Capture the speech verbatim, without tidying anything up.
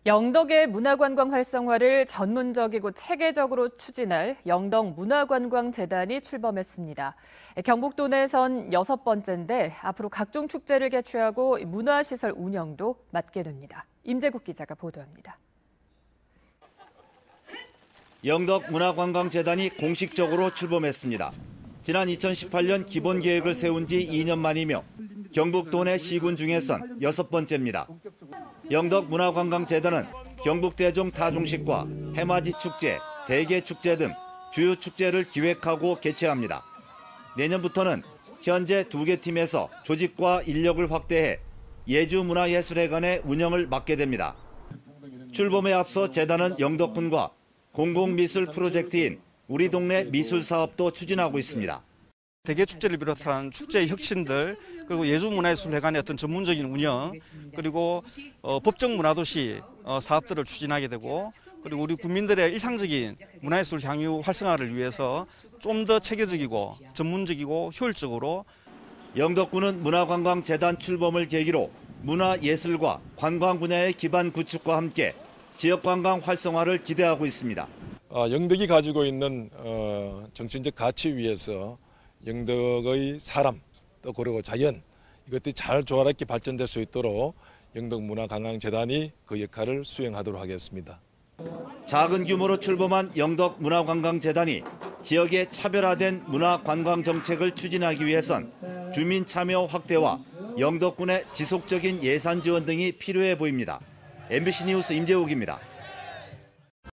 영덕의 문화관광 활성화를 전문적이고 체계적으로 추진할 영덕문화관광재단이 출범했습니다. 경북도 내선 여섯 번째인데 앞으로 각종 축제를 개최하고 문화시설 운영도 맡게 됩니다. 임재국 기자가 보도합니다. 영덕문화관광재단이 공식적으로 출범했습니다. 지난 이천십팔 년 기본 계획을 세운 지 이 년 만이며 경북도 내 시군 중에선 여섯 번째입니다. 영덕문화관광재단은 경북대종 타종식과 해맞이 축제, 대게축제 등 주요 축제를 기획하고 개최합니다. 내년부터는 현재 두 개 팀에서 조직과 인력을 확대해 예주문화예술회관의 운영을 맡게 됩니다. 출범에 앞서 재단은 영덕군과 공공미술 프로젝트인 우리 동네 미술 사업도 추진하고 있습니다. 대게축제를 비롯한 축제의 혁신들, 그리고 예술문화예술회관의 어떤 전문적인 운영, 그리고 어, 법정 문화도시 어, 사업들을 추진하게 되고, 그리고 우리 국민들의 일상적인 문화예술 향유 활성화를 위해서 좀 더 체계적이고 전문적이고 효율적으로. 영덕군은 문화관광재단 출범을 계기로 문화예술과 관광 분야의 기반 구축과 함께 지역관광 활성화를 기대하고 있습니다. 어, 영덕이 가지고 있는 어, 정신적 가치 위에서 영덕의 사람, 또 그리고 자연, 이것들이 잘 조화롭게 발전될 수 있도록 영덕문화관광재단이 그 역할을 수행하도록 하겠습니다. 작은 규모로 출범한 영덕문화관광재단이 지역의 차별화된 문화관광 정책을 추진하기 위해선 주민 참여 확대와 영덕군의 지속적인 예산 지원 등이 필요해 보입니다. 엠비씨 뉴스 임재욱입니다.